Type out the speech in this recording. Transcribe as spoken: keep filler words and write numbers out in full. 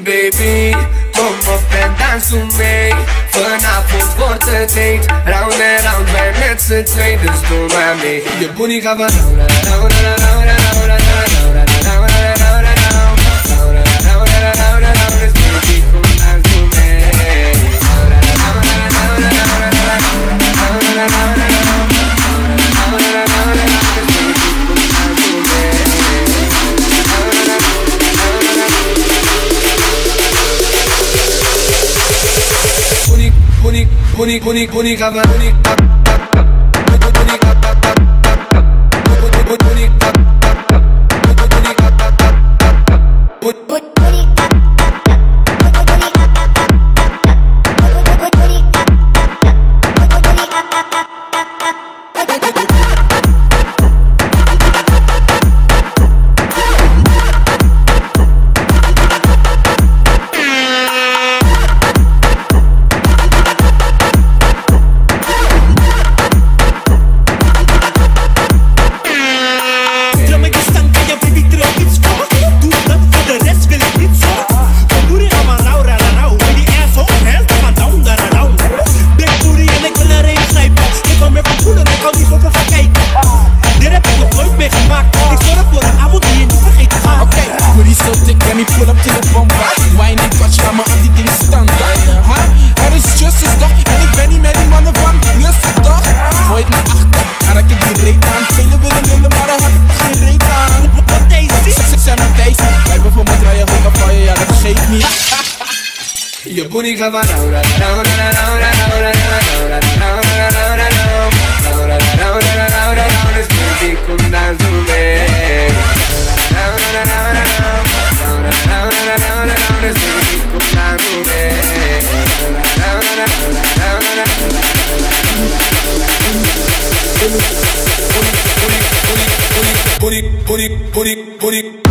Baby, kom op en dans met mee. Vanavond wordt het heet. Round en round, wij met z'n twee, dus doe maar mee. Je booty gaat van round en round en round en round en round en round en round en round en round en round en round. Dus baby, kom dans met mee. Round en round en round en round en round en round en round en round. Puni, puni, puni, puni, puni, je booty gaat van round en round en round en round en round en round en round en round en round en round en round. Dus baby, kom dans met mee. Round en round en round, round en round en round en round. Dus baby, kom dans met mee. Round en round en round en round en round. Booty, booty, booty, booty, booty, booty, booty.